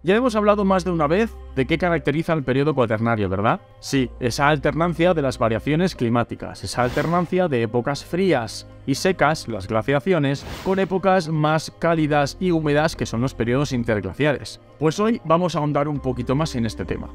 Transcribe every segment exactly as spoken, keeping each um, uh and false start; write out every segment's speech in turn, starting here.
Ya hemos hablado más de una vez de qué caracteriza el periodo cuaternario, ¿verdad? Sí, esa alternancia de las variaciones climáticas, esa alternancia de épocas frías y secas, las glaciaciones, con épocas más cálidas y húmedas que son los periodos interglaciares. Pues hoy vamos a ahondar un poquito más en este tema.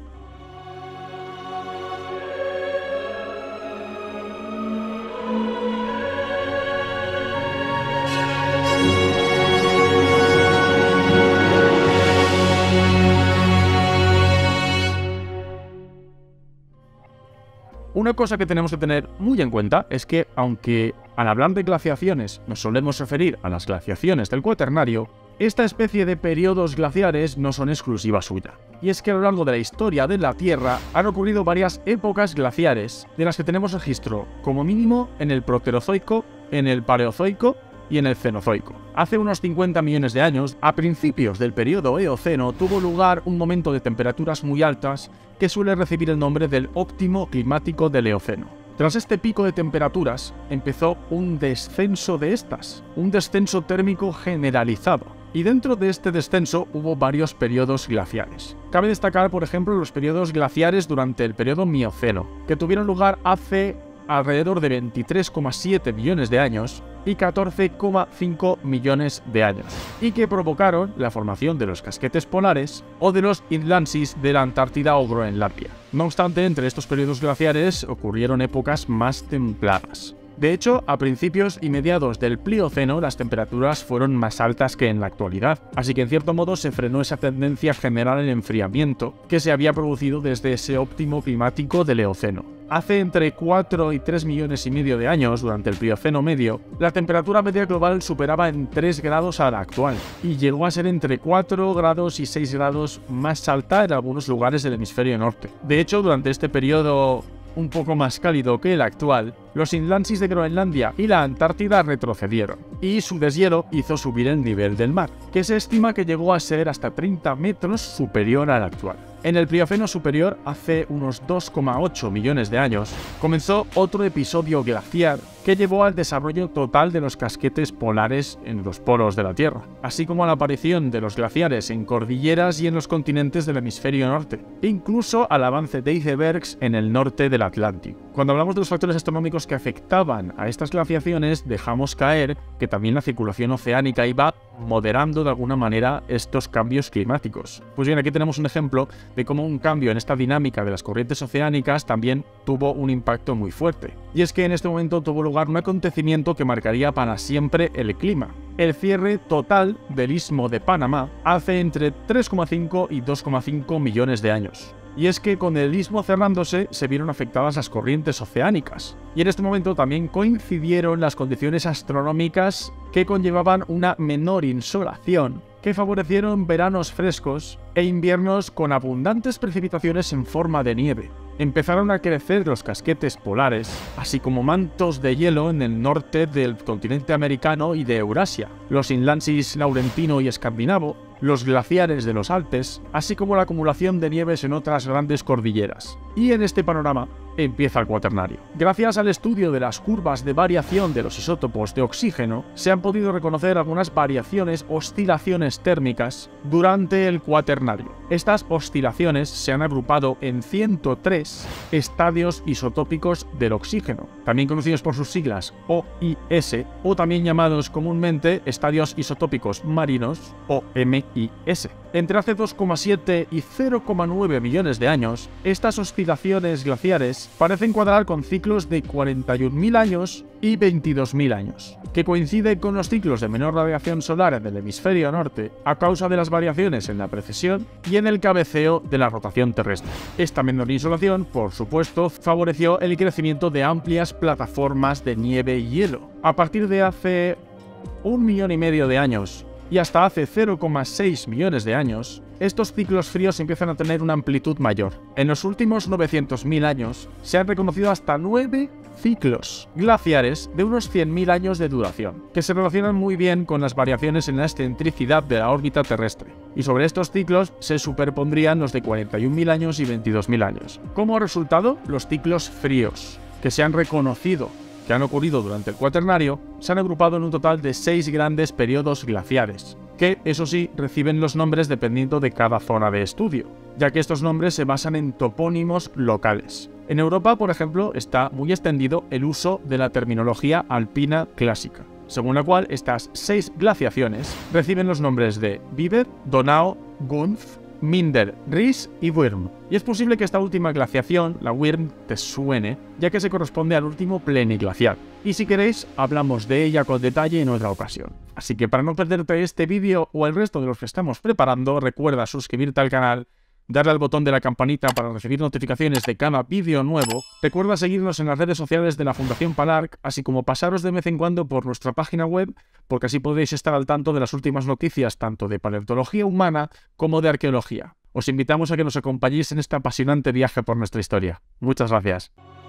Una cosa que tenemos que tener muy en cuenta es que, aunque al hablar de glaciaciones nos solemos referir a las glaciaciones del Cuaternario, esta especie de periodos glaciares no son exclusiva suya. Y es que a lo largo de la historia de la Tierra han ocurrido varias épocas glaciares de las que tenemos registro, como mínimo en el Proterozoico, en el Paleozoico y en el Cenozoico. Hace unos cincuenta millones de años, a principios del periodo Eoceno, tuvo lugar un momento de temperaturas muy altas que suele recibir el nombre del óptimo climático del Eoceno. Tras este pico de temperaturas, empezó un descenso de estas, un descenso térmico generalizado. Y dentro de este descenso hubo varios periodos glaciares. Cabe destacar, por ejemplo, los periodos glaciares durante el periodo Mioceno, que tuvieron lugar hace alrededor de veintitrés coma siete millones de años y catorce coma cinco millones de años, y que provocaron la formación de los casquetes polares o de los inlandsis de la Antártida o Groenlandia. No obstante, entre estos periodos glaciares ocurrieron épocas más templadas. De hecho, a principios y mediados del Plioceno las temperaturas fueron más altas que en la actualidad, así que en cierto modo se frenó esa tendencia general al enfriamiento que se había producido desde ese óptimo climático del Eoceno. Hace entre cuatro y tres millones y medio de años, durante el Plioceno medio, la temperatura media global superaba en tres grados a la actual, y llegó a ser entre cuatro grados y seis grados más alta en algunos lugares del hemisferio norte. De hecho, durante este periodo un poco más cálido que el actual, los inlandsis de Groenlandia y la Antártida retrocedieron, y su deshielo hizo subir el nivel del mar, que se estima que llegó a ser hasta treinta metros superior al actual. En el Plioceno superior, hace unos dos coma ocho millones de años, comenzó otro episodio glaciar que llevó al desarrollo total de los casquetes polares en los polos de la Tierra, así como a la aparición de los glaciares en cordilleras y en los continentes del hemisferio norte, e incluso al avance de icebergs en el norte del Atlántico. Cuando hablamos de los factores astronómicos que afectaban a estas glaciaciones, dejamos caer que también la circulación oceánica iba moderando de alguna manera estos cambios climáticos. Pues bien, aquí tenemos un ejemplo de cómo un cambio en esta dinámica de las corrientes oceánicas también tuvo un impacto muy fuerte. Y es que en este momento tuvo lugar un acontecimiento que marcaría para siempre el clima. El cierre total del Istmo de Panamá hace entre tres coma cinco y dos coma cinco millones de años. Y es que con el istmo cerrándose se vieron afectadas las corrientes oceánicas. Y en este momento también coincidieron las condiciones astronómicas que conllevaban una menor insolación, que favorecieron veranos frescos e inviernos con abundantes precipitaciones en forma de nieve. Empezaron a crecer los casquetes polares, así como mantos de hielo en el norte del continente americano y de Eurasia, los inlandsis laurentino y escandinavo, los glaciares de los Alpes, así como la acumulación de nieves en otras grandes cordilleras. Y en este panorama empieza el Cuaternario. Gracias al estudio de las curvas de variación de los isótopos de oxígeno, se han podido reconocer algunas variaciones, oscilaciones térmicas durante el Cuaternario. Estas oscilaciones se han agrupado en ciento tres estadios isotópicos del oxígeno, también conocidos por sus siglas O I S, o también llamados comúnmente estadios isotópicos marinos o M I S. Entre hace dos coma siete y cero coma nueve millones de años, estas oscilaciones glaciares parecen cuadrar con ciclos de cuarenta y un mil años y veintidós mil años, que coinciden con los ciclos de menor radiación solar en el hemisferio norte a causa de las variaciones en la precesión y en el cabeceo de la rotación terrestre. Esta menor insolación, por supuesto, favoreció el crecimiento de amplias plataformas de nieve y hielo. A partir de hace un millón y medio de años y hasta hace cero coma seis millones de años, estos ciclos fríos empiezan a tener una amplitud mayor. En los últimos novecientos mil años se han reconocido hasta nueve ciclos glaciares de unos cien mil años de duración, que se relacionan muy bien con las variaciones en la excentricidad de la órbita terrestre. Y sobre estos ciclos se superpondrían los de cuarenta y un mil años y veintidós mil años. Como resultado, los ciclos fríos, que se han reconocido que han ocurrido durante el Cuaternario, se han agrupado en un total de seis grandes periodos glaciares, que, eso sí, reciben los nombres dependiendo de cada zona de estudio, ya que estos nombres se basan en topónimos locales. En Europa, por ejemplo, está muy extendido el uso de la terminología alpina clásica, según la cual estas seis glaciaciones reciben los nombres de Biber, Donau, Gunf, Minder, Ries y Würm. Y es posible que esta última glaciación, la Würm, te suene, ya que se corresponde al último pleniglaciar. Y si queréis, hablamos de ella con detalle en otra ocasión. Así que para no perderte este vídeo o el resto de los que estamos preparando, recuerda suscribirte al canal, darle al botón de la campanita para recibir notificaciones de cada vídeo nuevo. Recuerda seguirnos en las redes sociales de la Fundación Palarc, así como pasaros de vez en cuando por nuestra página web, porque así podéis estar al tanto de las últimas noticias tanto de paleontología humana como de arqueología. Os invitamos a que nos acompañéis en este apasionante viaje por nuestra historia. Muchas gracias.